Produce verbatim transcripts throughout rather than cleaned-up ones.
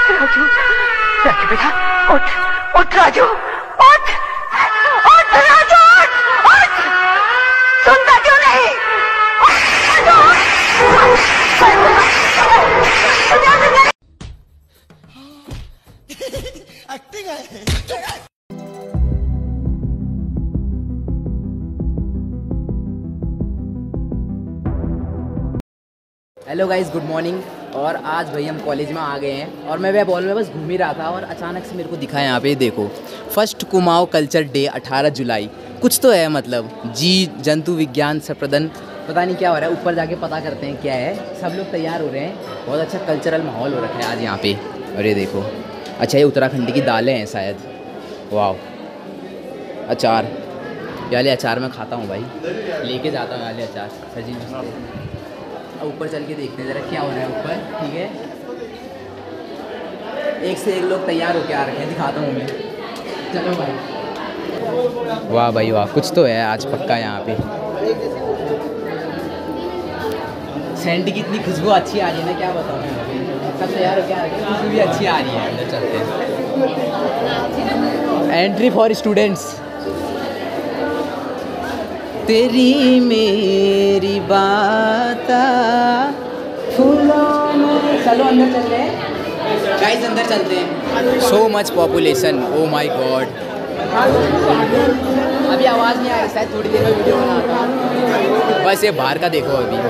राजू, राजू बेटा, उठ, उठ राजू, उठ, उठ राजू, उठ, उठ, सुनता क्यों नहीं? उठ, राजू, एक्टिंग है। Hello guys, good morning. और आज भाई हम कॉलेज में आ गए हैं और मैं वह बॉल में बस घूम ही रहा था और अचानक से मेरे को दिखा यहाँ पे, देखो, फर्स्ट कुमाऊं कल्चर डे अठारह जुलाई। कुछ तो है, मतलब जी जंतु विज्ञान संप्रदन, पता नहीं क्या हो रहा है। ऊपर जाके पता करते हैं क्या है। सब लोग तैयार हो रहे हैं, बहुत अच्छा कल्चरल माहौल हो रखा है आज यहाँ पे। और ये देखो, अच्छा ये उत्तराखंड की दालें हैं शायद। वाह, अचार, याले अचार मैं खाता हूँ भाई, लेके जाता हूँ याले अचार सजी मस्त। ऊपर चल के देखते हैं ज़रा क्या हो रहा है ऊपर, ठीक है। एक से एक लोग तैयार होके आ रखे हैं, दिखाता हूँ मैं। चलो भाई, वाह भाई वाह, कुछ तो है आज पक्का यहाँ पे। सेंट की इतनी खुशबू अच्छी आ रही है ना, क्या बताऊँ मैं। सब तैयार होके आ रखे हैं, खुशबू भी अच्छी आ रही है। अंदर चलते हैं। Entry for students. तेरी मेरी बात फूलों में, चलो अंदर चलते हैं गाइस, अंदर चलते हैं। So much population, oh my God. अभी आवाज़ नहीं आ रही, शायद थोड़ी देर में वीडियो बनाता हूँ। बस ये बाहर का देखो अभी।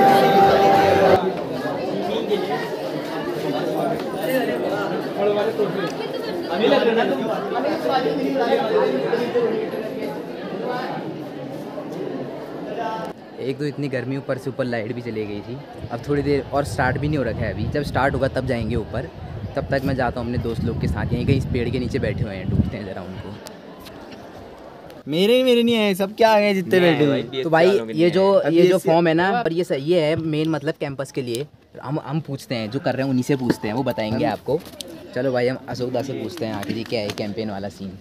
अभी लग रहा है एक तो इतनी गर्मी, ऊपर से ऊपर लाइट भी चली गई थी। अब थोड़ी देर और स्टार्ट भी नहीं हो रखा है अभी, जब स्टार्ट होगा तब जाएंगे ऊपर। तब तक मैं जाता हूँ अपने दोस्त लोग के साथ, यहीं कहीं इस पेड़ के नीचे बैठे हुए हैं, ढूंढते हैं ज़रा उनको। मेरे ही मेरे नहीं है, सब क्या आ गए जितने बैठे हुए। तो भाई ये जो ये जो फॉर्म है ना, पर ये सही है मेन, मतलब कैंपस के लिए। हम हम पूछते हैं, जो कर रहे हैं उन्हीं से पूछते हैं, वो बताएंगे आपको। चलो भाई, हम अशोक दा से पूछते हैं आखिर क्या है कैंपेन वाला सीन।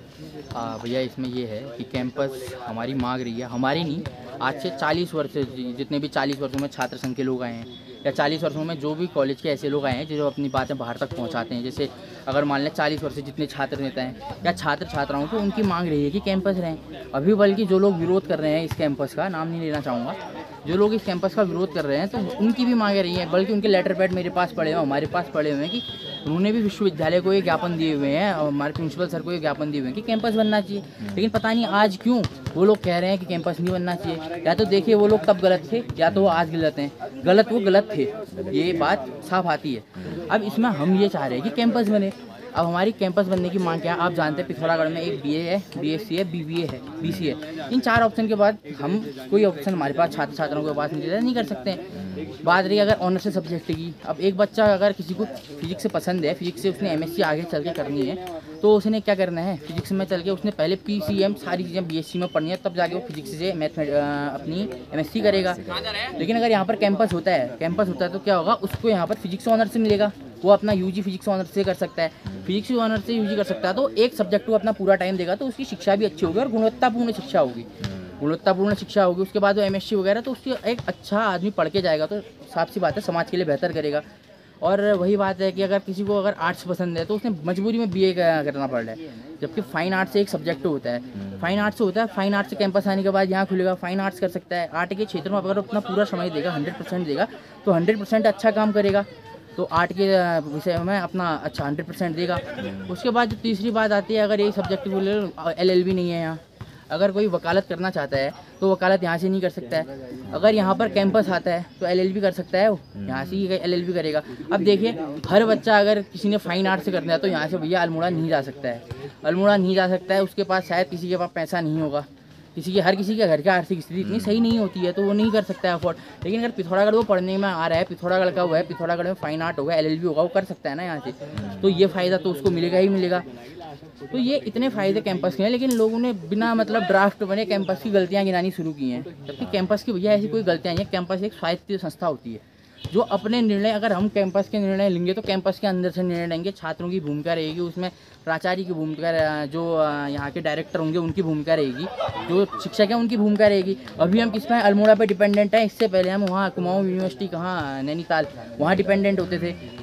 हाँ भैया, इसमें ये है कि कैंपस हमारी मांग रही है, हमारी नहीं, आज से चालीस वर्ष से जितने भी चालीस वर्षों में छात्र संघ के लोग आए हैं, या चालीस वर्षों में जो भी कॉलेज के ऐसे लोग आए हैं जो अपनी बातें बाहर तक पहुंचाते हैं। जैसे अगर मान लें चालीस वर्ष से जितने छात्र नेता हैं या छात्र छात्राओं को, उनकी मांग रही है कि कैंपस रहें। अभी बल्कि जो लोग विरोध कर रहे हैं इस कैंपस का, नाम नहीं लेना चाहूँगा, जो लोग इस कैंपस का विरोध कर रहे हैं, तो उनकी भी मांगे रही हैं। बल्कि उनके लेटर पैड मेरे पास पड़े हुए हैं, हमारे पास पड़े हुए हैं, कि उन्होंने भी विश्वविद्यालय को ये ज्ञापन दिए हुए हैं और हमारे प्रिंसिपल सर को ये ज्ञापन दिए हुए हैं कि कैंपस बनना चाहिए। लेकिन पता नहीं आज क्यों वो लोग कह रहे हैं कि कैंपस नहीं बनना चाहिए। या तो देखिए वो लोग तब गलत थे, या तो वो आज गलत हैं। गलत वो गलत थे, ये बात साफ आती है। अब इसमें हम ये चाह रहे हैं कि कैंपस बने। अब हमारी कैंपस बनने की मांग क्या है? आप जानते हैं पिथौरागढ़ में एक बीए है, बीएससी है, बीबीए है, बीसी है। इन चार ऑप्शन के बाद हम कोई ऑप्शन हमारे पास छात्र छात्राओं के पास नहीं नहीं कर सकते हैं। बात रही अगर ऑनर्स सब्जेक्ट की, अब एक बच्चा अगर किसी को फिजिक्स से पसंद है, फिजिक्स से उसने एमएससी आगे चल के करनी है, तो उसने क्या करना है, फिजिक्स में चल के उसने पहले पीसीएम सारी चीज़ें बीएससी में पढ़नी है, तब जाके वो फिजिक्स से मैथमेट अपनी एमएससी करेगा। लेकिन अगर यहाँ पर कैंपस होता है कैंपस होता है तो क्या होगा, उसको यहाँ पर फिजिक्स ऑनर्स से मिलेगा, वो अपना यूजी फिजिक्स ऑनर्स से कर सकता है, फिजिक्स ऑनर्स से यूजी कर सकता है। तो एक सब्जेक्ट को अपना पूरा टाइम देगा, तो उसकी शिक्षा भी अच्छी होगी और गुणवत्तापूर्ण शिक्षा होगी गुणवत्तापूर्ण शिक्षा होगी। उसके बाद वो एमएससी वगैरह, तो उसकी एक अच्छा आदमी पढ़ के जाएगा तो साफ सी बात है समाज के लिए बेहतर करेगा। और वही बात है कि अगर किसी को अगर आर्ट्स पसंद है तो उसने मजबूरी में बीए करना पड़ रहा है, जबकि फाइन आर्ट्स से एक सब्जेक्ट होता है, फाइन आर्ट्स से होता है, फाइन आर्ट्स से कैंपस आने के बाद यहाँ खुलेगा, फाइन आर्ट्स कर सकता है। आर्ट के क्षेत्र में अगर अपना पूरा समय देगा, हंड्रेड परसेंट देगा, तो हंड्रेड परसेंट अच्छा काम करेगा। तो आर्ट के विषय में अपना अच्छा हंड्रेड परसेंट देगा। उसके बाद जो तीसरी बात आती है, अगर ये सब्जेक्ट बोले एल एल बी नहीं है यहाँ, अगर कोई वकालत करना चाहता है तो वकालत यहाँ से नहीं कर सकता है। अगर यहाँ पर कैंपस आता है तो एल एल बी कर सकता है, वो यहाँ से ही एल एल बी करेगा। अब देखिए, हर बच्चा अगर किसी ने फाइन आर्ट से करना है तो यहाँ से भैया अल्मोड़ा नहीं जा सकता है, अल्मोड़ा नहीं जा सकता है। उसके पास शायद किसी के पास पैसा नहीं होगा, किसी के हर किसी के घर की आर्थिक स्थिति इतनी सही नहीं होती है, तो वो नहीं कर सकता है अफोर्ड। लेकिन अगर पिथौरागढ़ वो पढ़ने में आ रहा है, पिथौरागढ़ का वो है, पिथौरागढ़ में फाइन आर्ट होगा, एल एल बी होगा, वो कर सकता है ना यहाँ से, तो ये फ़ायदा तो उसको मिलेगा ही मिलेगा। तो ये इतने फ़ायदे कैंपस के हैं, लेकिन लोगों ने बिना मतलब ड्राफ्ट बने कैंपस की गलतियाँ गिनानी शुरू की हैं, जबकि कैंपस की भैया ऐसी कोई गलतियाँ नहीं है। कैंपस एक स्वायत्त संस्था होती है जो अपने निर्णय, अगर हम कैंपस के निर्णय लेंगे तो कैंपस के अंदर से निर्णय लेंगे, छात्रों की भूमिका रहेगी उसमें, प्राचार्य की भूमिका, जो यहाँ के डायरेक्टर होंगे उनकी भूमिका रहेगी, जो शिक्षक हैं उनकी भूमिका रहेगी। अभी हम किस में अल्मोड़ा पे डिपेंडेंट हैं, इससे पहले हम वहाँ कुमाऊं यूनिवर्सिटी, कहाँ नैनीताल, वहाँ डिपेंडेंट होते थे।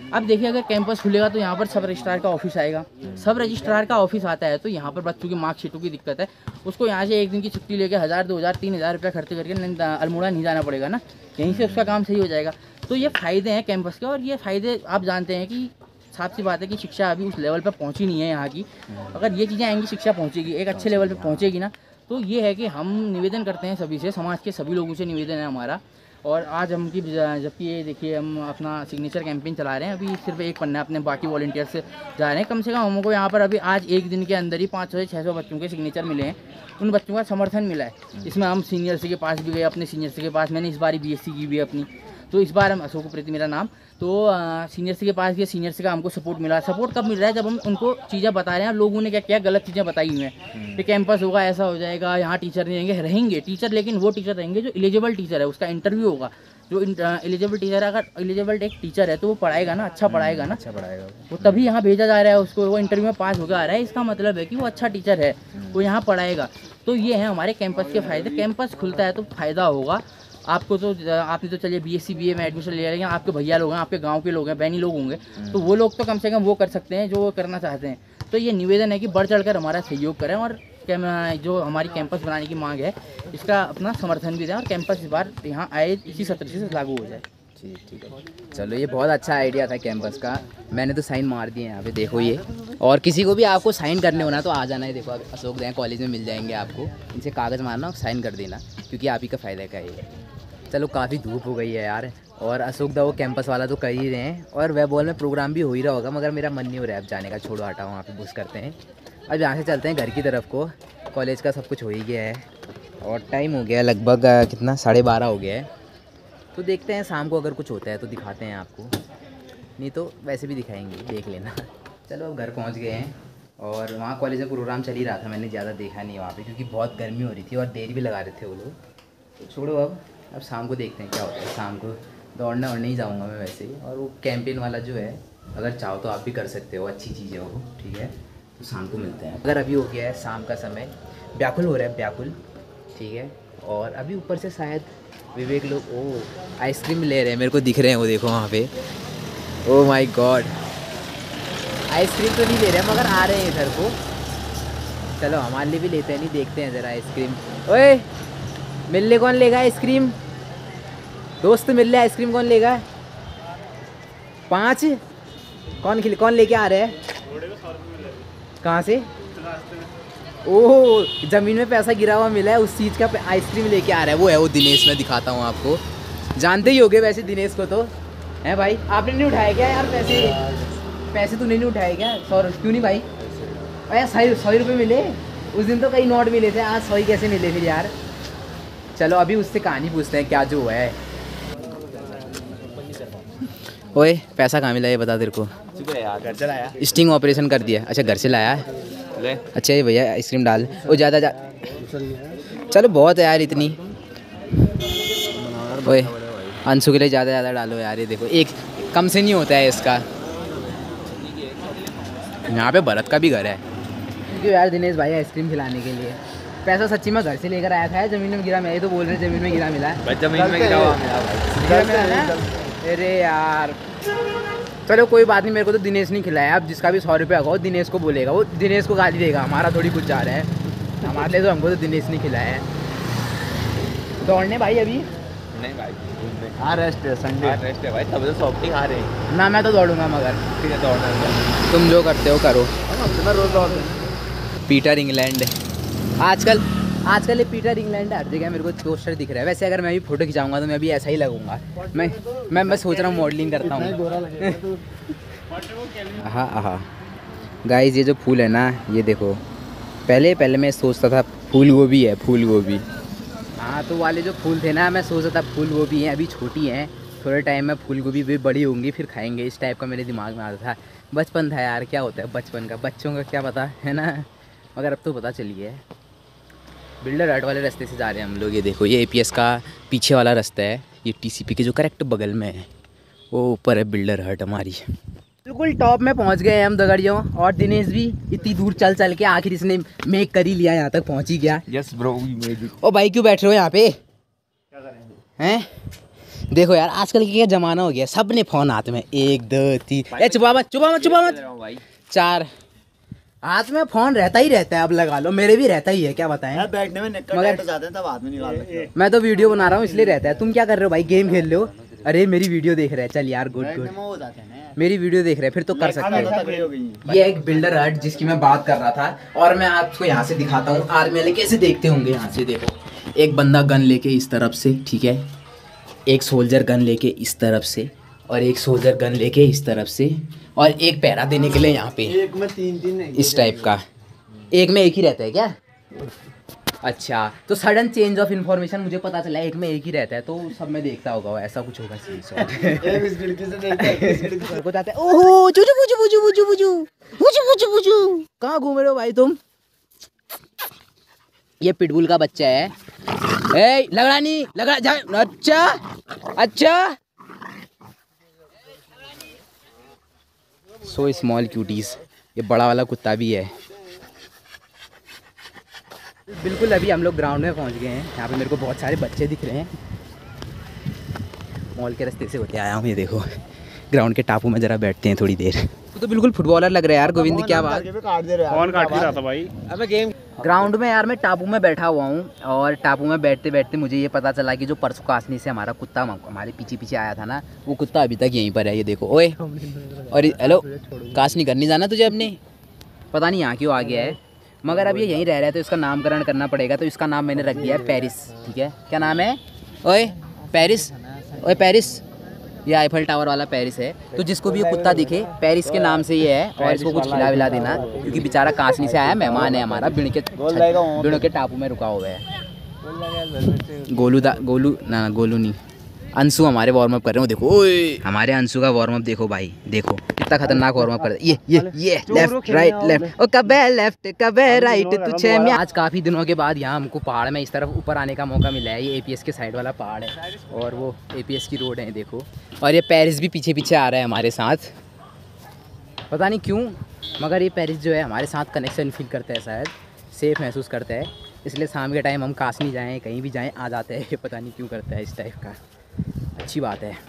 अब देखिए अगर कैंपस खुलेगा तो यहाँ पर सब रजिस्ट्रार का ऑफिस आएगा, सब रजिस्ट्रार का ऑफिस आता है तो यहाँ पर बच्चों की मार्कशीटों की दिक्कत है, उसको यहाँ से एक दिन की छुट्टी लेके हज़ार दो हज़ार तीन हज़ार रुपये खर्च करके अल्मोड़ा नहीं जाना पड़ेगा ना, यहीं से उसका काम सही हो जाएगा। तो ये फ़ायदे हैं कैंपस के, और ये फ़ायदे आप जानते हैं कि साफ सी बात है कि शिक्षा अभी उस लेवल पर पहुँची नहीं है यहाँ की। अगर ये चीज़ें आएंगी, शिक्षा पहुँचेगी, एक अच्छे लेवल पर पहुँचेगी ना, तो ये है कि हम निवेदन करते हैं सभी से, समाज के सभी लोगों से निवेदन है हमारा। और आज हम की जबकि ये देखिए हम अपना सिग्नेचर कैंपेन चला रहे हैं, अभी सिर्फ एक पन्ना अपने बाकी वॉलंटियर्स से जा रहे हैं। कम से कम हमको यहाँ पर अभी आज एक दिन के अंदर ही पाँच सौ से छः सौ बच्चों के सिग्नेचर मिले हैं, उन बच्चों का समर्थन मिला है। इसमें हम सीनियर्स के पास भी गए, अपने सीनियर्स के पास, मैंने इस बार बी एस सी की भी अपनी, तो इस बार हम अशोक प्रीति मेरा नाम, तो सीनियर्स के पास गए, सीनियर्स का हमको सपोर्ट मिला। सपोर्ट कब मिल रहा है? जब हम उनको चीज़ें बता रहे हैं, लोगों ने क्या क्या गलत चीज़ें बताई हुई हैं कि कैंपस होगा, ऐसा हो जाएगा, यहाँ टीचर नहीं रहेंगे। रहेंगे टीचर, लेकिन वो टीचर रहेंगे जो एलिजिबल टीचर है, उसका इंटरव्यू होगा। जो एलिजिबल टीचर, अगर एलिजिबल एक टीचर है तो वो पढ़ाएगा ना, अच्छा पढ़ाएगा ना, अच्छा पढ़ाएगा वो, तभी यहाँ भेजा जा रहा है उसको, वो इंटरव्यू में पास होकर आ रहा है, इसका मतलब है कि वो अच्छा टीचर है, वो यहाँ पढ़ाएगा। तो ये है हमारे कैंपस के फ़ायदे। कैंपस खुलता है तो फ़ायदा होगा आपको। तो आपने तो चलिए बीएससी बीए में एडमिशन ले लेंगे, आपके भैया लोग हैं, आपके गांव के लोग हैं, बहनी लोग होंगे, तो वो लोग तो कम से कम वो कर सकते हैं जो वो करना चाहते हैं। तो ये निवेदन है कि बढ़ चढ़कर हमारा सहयोग करें, और जो हमारी कैंपस बनाने की मांग है इसका अपना समर्थन भी दें, और कैंपस इस बार यहाँ आए इसी सत्र से लागू हो जाए। ठीक ठीक है, चलो ये बहुत अच्छा आइडिया था कैंपस का। मैंने तो साइन मार दिए यहाँ पे, देखो ये। और किसी को भी आपको साइन करने होना तो आ जाना है, देखो अशोक दया कॉलेज में मिल जाएंगे आपको, इनसे कागज़ मारना और साइन कर देना, क्योंकि आप ही का फ़ायदा का ये। चलो काफ़ी धूप हो गई है यार, और अशोक दा वो कैंपस वाला तो कर ही रहे हैं, और वह बॉल में प्रोग्राम भी हो ही रहा होगा, मगर मेरा मन नहीं हो रहा है अब जाने का। छोड़ो हटा, वहाँ पे बुश करते हैं। अब यहाँ से चलते हैं घर की तरफ को, कॉलेज का सब कुछ हो ही गया है, और टाइम हो गया लगभग कितना, साढ़े बारह हो गया है। तो देखते हैं शाम को अगर कुछ होता है तो दिखाते हैं आपको, नहीं तो वैसे भी दिखाएंगे, देख लेना। चलो अब घर पहुँच गए हैं, और वहाँ कॉलेज में प्रोग्राम चल ही रहा था, मैंने ज़्यादा देखा नहीं वहाँ पे, क्योंकि बहुत गर्मी हो रही थी और देर भी लगा रहे थे वो लोग। तो छोड़ो, अब अब शाम को देखते हैं क्या होता है। शाम को दौड़ने और नहीं जाऊँगा मैं वैसे ही, और वो कैंपेन वाला जो है अगर चाहो तो आप भी कर सकते हो, अच्छी चीज़ है वो, ठीक है। तो शाम को मिलते हैं। अगर अभी हो गया है शाम का समय, व्याकुल हो रहा है व्याकुल, ठीक है। और अभी ऊपर से शायद विवेक लोग ओ आइसक्रीम ले रहे हैं, मेरे को दिख रहे हैं वो, देखो वहाँ पे। ओ माय गॉड, आइसक्रीम तो नहीं ले रहे हैं मगर आ रहे हैं इधर को। चलो हमारे लिए भी लेते हैं, नहीं देखते हैं ज़रा आइसक्रीम। ओए मिलने कौन लेगा आइसक्रीम? दोस्त मिल रहे, आइसक्रीम कौन लेगा? पाँच कौन खिल कौन लेके आ रहे हैं? कहाँ से? ओह, ज़मीन में पैसा गिरा हुआ मिला है, उस चीज़ का आइसक्रीम लेके आ रहा है। वो है वो दिनेश, मैं दिखाता हूँ आपको, जानते ही होगे वैसे दिनेश को तो, हैं भाई? आपने नहीं उठाया क्या यार पैसे? पैसे तूने नहीं उठाए क्या? सौ क्यों नहीं भाई? अरे सौ सौ रुपये मिले उस दिन, तो कई नोट मिले थे, आज सौ ही कैसे मिले फिर यार? चलो अभी उससे कहानी पूछते हैं क्या जो है। ओए पैसा कहाँ मिला ये बता तेरे को? घर से लाया, स्टिंग ऑपरेशन कर दिया। अच्छा घर से लाया है, अच्छा ये भैया आइसक्रीम डाल, वो ज़्यादा जा चलो बहुत है यार इतनी। ओए अंशु के लिए ज़्यादा ज़्यादा डालो यार, ये देखो एक कम से नहीं होता है इसका। यहाँ पे भरत का भी घर है, क्योंकि यार दिनेश भाई आइसक्रीम खिलाने के लिए पैसा सच्ची में घर से लेकर आया था, ज़मीन में गिरा। मैं ये तो बोल रहे ज़मीन में गिरा मिला है, जमीन में गिरा हुआ मिला। अरे यार चलो कोई बात नहीं, मेरे को तो दिनेश नहीं खिलाया। अब जिसका भी सौ रुपये होगा वो दिनेश को बोलेगा, वो दिनेश को गाली देगा, हमारा थोड़ी कुछ जा रहा है। हमारे लिए तो हमको तो दिनेश नहीं खिलाया है। दौड़ने भाई अभी नहीं भाई, हाँ रेस्ट है, संडे रेस्ट है भाई, तब तो सॉफ्टी खा रहे हैं ना। मैं तो दौड़ूंगा मगर ठीक है, दौड़ना तुम जो करते हो करो। हम रोज दौड़ते हैं। पीटर इंग्लैंड आजकल आजकल ये पीटर इंग्लैंड हर जगह मेरे को पोस्टर दिख रहा है। वैसे अगर मैं भी फोटो खिंचाऊंगा तो मैं भी ऐसा ही लगूंगा। मैं मैं मैं सोच रहा हूँ मॉडलिंग करता हूँ। हाँ हाँ गाइस, ये जो फूल है ना, ये देखो, पहले पहले मैं सोचता था फूल गोभी है, फूल गोभी। हाँ तो वाले जो फूल थे ना, मैं सोचता था फूल गोभी हैं, अभी छोटी हैं, थोड़े टाइम में फूल गोभी भी बड़ी होंगी फिर खाएंगे, इस टाइप का मेरे दिमाग में आता था। बचपन था यार, क्या होता है बचपन का, बच्चों का क्या पता है ना, मगर अब तो पता चली है। बिल्डर हट वाले रास्ते से जा रहे हैं हम लोग। ये देखो, ये एपीएस का पीछे वाला रास्ता है, ये टीसीपी के जो करेक्ट बगल में है, वो ऊपर है बिल्डर हट हमारी। बिल्कुल टॉप में पहुंच गए हैं हम दगड़ियों, और दिनेश भी इतनी दूर चल चल के आखिर इसने मेक कर ही लिया, यहाँ तक पहुंच ही गया। Yes bro. ओ भाई क्यों बैठ रहे हो यहाँ पे हैं? देखो यार आजकल क्या जमाना हो गया, सब ने फोन हाथ में, एक दो तीन, ए चुपा मत चुपा मत चुपा मत, चार, हाथ में फोन रहता ही रहता है। अब लगा लो, मेरे भी रहता ही है, क्या बताएं। बैठने में निकल मगर जाते हैं तब हाथ में नहीं डाल सकते। मैं तो वीडियो बना रहा हूँ इसलिए रहता है। तुम क्या कर रहे हो भाई, गेम खेल रहे हो? अरे मेरी वीडियो देख रहे हैं, चल यार गुड गुड, हो जाते हैं ना। मेरी वीडियो देख रहे हैं फिर तो कर सकते हो। खड़ी हो गई। ये एक बिल्डर हट जिसकी मैं बात कर रहा था, और मैं आपको यहाँ से दिखाता हूँ आर्मी वाले कैसे देखते होंगे। यहाँ से देखो, एक बंदा गन लेके इस तरफ से, ठीक है, एक सोल्जर गन लेके इस तरफ से, और एक सोल्जर गन लेके इस तरफ से, और एक पैरा देने के लिए यहाँ पे एक में तीन तीन इस टाइप का। एक में एक ही रहता है क्या? अच्छा, तो सडन चेंज ऑफ इन्फॉर्मेशन मुझे पता चला एक में एक ही रहता है, तो सब में देखता होगा, ऐसा कुछ होगा सीन सॉ। एक इस खिड़की से देखता है, इस खिड़की से। को जाते हैं, ओहो जुजू बुजू बुजू बुजू बुजू बुजू बुजू बुजू, कहाँ घूम रहे हो भाई तुम? ये पिटबुल का बच्चा है। ए लगड़ा नहीं लगड़ा जा, अच्छा अच्छा। सो स्मॉल क्यूटीज, ये बड़ा वाला कुत्ता भी है। बिल्कुल अभी हम लोग ग्राउंड में पहुंच गए हैं। यहाँ पे मेरे को बहुत सारे बच्चे दिख रहे हैं। मॉल के रास्ते से होते आया हूँ। ये देखो ग्राउंड के टापू में जरा बैठते हैं थोड़ी देर। तो, तो बिल्कुल फुटबॉलर लग रहा है यार गोविंद, क्या बात। कौन काट रहा था भाई? अबे गेम ग्राउंड में यार मैं टापू में बैठा हुआ हूँ, और टापू में बैठते बैठते मुझे ये पता चला कि जो परसों कासनी से हमारा कुत्ता हमारे पीछे पीछे आया था ना, वो कुत्ता अभी तक यहीं पर है। ये देखो, ओए और हेलो, कासनी घर नहीं जाना तुझे अपने? पता नहीं यहाँ क्यों आ गया है, मगर अब ये यहीं रह रहा है तो इसका नामकरण करना पड़ेगा। तो इसका नाम मैंने रख दिया है पेरिस, ठीक है। क्या नाम है? ओए पेरिस, ओए पेरिस, ये आईफल टावर वाला पेरिस है। तो जिसको भी ये कुत्ता दिखे पेरिस के नाम से ये है, और इसको कुछ खिला विला देना, क्योंकि बेचारा कासनी से आया, मेहमान है हमारा, बिण के बिणों के टापू में रुका हुआ है। गोलू दा गोलू ना गोलू नहीं, अंशु हमारे वार्म अप कर रहे हो। देखो ओए, हमारे अंशु का वार्म अप देखो भाई, देखो कितना खतरनाक वार्म अप कर रहा है। ये ये ये लेफ्ट राइट लेफ्ट, ओ कबे लेफ्ट कबे राइट तुझे मैं। आज काफ़ी दिनों के बाद यहाँ हमको पहाड़ में इस तरफ ऊपर आने का मौका मिला है। ये एपीएस के साइड वाला पहाड़ है, और वो एपीएस की रोड है देखो। और ये पेरिस भी पीछे पीछे आ रहा है हमारे साथ, पता नहीं क्यों, मगर ये पेरिस जो है हमारे साथ कनेक्शन फील करता है, शायद सेफ महसूस करता है, इसलिए शाम के टाइम हम कासनी जाएँ कहीं भी जाएँ आ जाते हैं। ये पता नहीं क्यों करता है इस टाइप का, अच्छी बात है।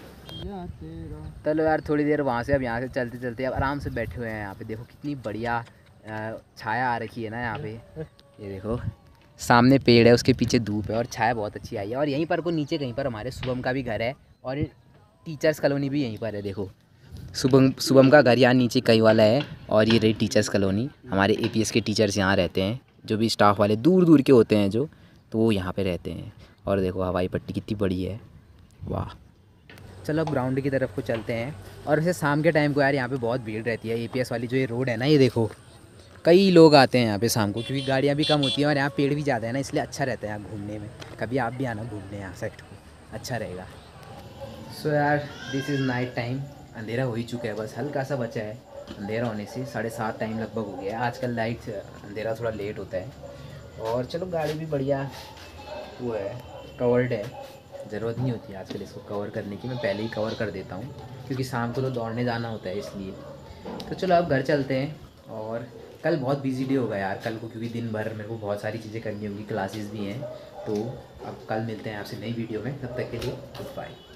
चलो यार थोड़ी देर वहाँ से, अब यहाँ से चलते चलते अब आराम से बैठे हुए हैं यहाँ पे। देखो कितनी बढ़िया छाया आ रखी है ना यहाँ पे। ये देखो सामने पेड़ है, उसके पीछे धूप है, और छाया बहुत अच्छी आई है। और यहीं पर को नीचे कहीं पर हमारे शुभम का भी घर है, और टीचर्स कॉलोनी भी यहीं पर है। देखो शुभम शुभम का घर यहाँ नीचे कहीं वाला है, और ये रही टीचर्स कॉलोनी। हमारे एपीएस के टीचर्स यहाँ रहते हैं, जो भी स्टाफ वाले दूर दूर के होते हैं जो, तो वो यहाँ पे रहते हैं। और देखो हवाई पट्टी कितनी बड़ी है, वाह। चलो अब ग्राउंड की तरफ को चलते हैं। और वैसे शाम के टाइम को यार यहाँ पे बहुत भीड़ रहती है। एपीएस वाली जो ये रोड है ना, ये देखो कई लोग आते हैं यहाँ पे शाम को, क्योंकि गाड़ियाँ भी कम होती हैं और यहाँ पेड़ भी ज़्यादा है ना, इसलिए अच्छा रहता है यहाँ घूमने में। कभी आप भी आना घूमने यहाँ साइड को, अच्छा रहेगा। सो so यार दिस इज़ नाइट टाइम, अंधेरा हो ही चुका है, बस हल्का सा बचा है अंधेरा होने से। साढ़े सात टाइम लगभग हो गया है। आजकल लाइट अंधेरा थोड़ा लेट होता है। और चलो गाड़ी भी बढ़िया वो है, कवर्ड है, ज़रूरत नहीं होती आजकल इसको कवर करने की। मैं पहले ही कवर कर देता हूँ, क्योंकि शाम को तो दौड़ने जाना होता है इसलिए। तो चलो अब घर चलते हैं। और कल बहुत बिजी डे होगा यार कल को, क्योंकि दिन भर मेरे को बहुत सारी चीज़ें करनी होंगी, क्लासेस भी हैं। तो अब कल मिलते हैं आपसे नई वीडियो में, तब तक के लिए गुड बाय।